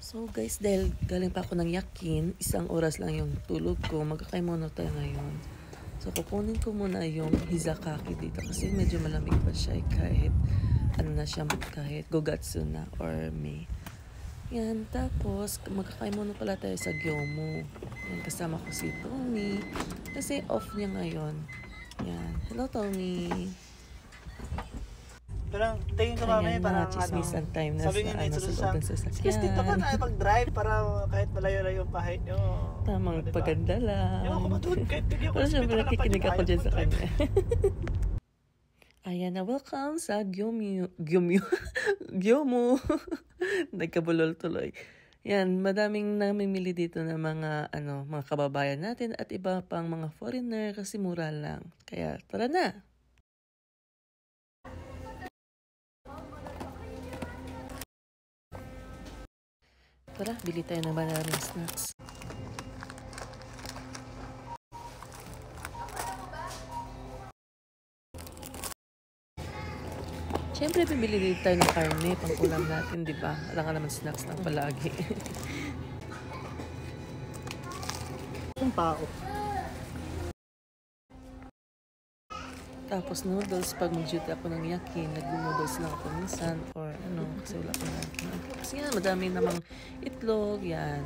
So guys, dahil galing pa ako ng yakin, 1 oras lang yung tulog ko, magkakaimono tayo ngayon. So kukunin ko muna yung hizakaki dito kasi medyo malamig pa siya kahit ano na siya, kahit gogatsu na or may. Yan, tapos magkakaimono pala tayo sa Gyomu. Yan, kasama ko si Tony kasi off niya ngayon. Yan, hello Tony. Parang tingin ko mamaya parang chismisan time na sabi sa, nga ano, sa loob ng sasakyan. Kasi dito pa tayo mag-drive para kahit malayo-layo yung bahay nyo. Tamang diba? Paganda lang. Yung ako matulog kahit hindi ako. Pero syempre nakikinig ako dyan sa kanya. Ayan na, welcome sa Gyomu. Gyomu. Nagkabulol tuloy. Yan, madaming namimili dito ng mga, mga kababayan natin at iba pang mga foreigner kasi mura lang. Kaya tara na! Tara, bili tayo ng maraming snacks. Siyempre, bibili din tayo ng karne, pang-ulam natin, di ba? Wala ka naman snacks lang palagi. Ang tao. Tapos noodles, pag mag-duty ako ng yakin, nag-noodles lang ako minsan or kasi wala ko na. Kasi yan, madami namang itlog, yan.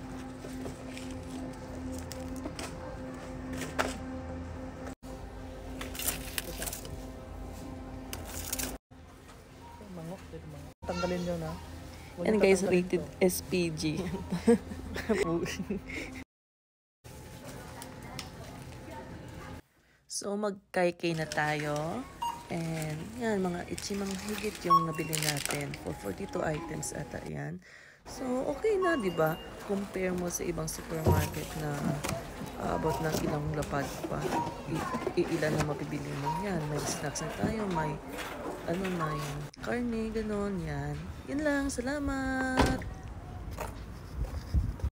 Tanggalin nyo na. Yan guys, rated SPG. So, mag-kaikay na tayo. And, yan, mga ichimang higit yung nabili natin. For 42 items ata yan. So, okay na, di ba? Compare mo sa ibang supermarket na about ng ilang lapad pa. Ilan na mapibili mo. Yan, may snacks na tayo. May, may karne, ganon, yan. Yan lang, salamat!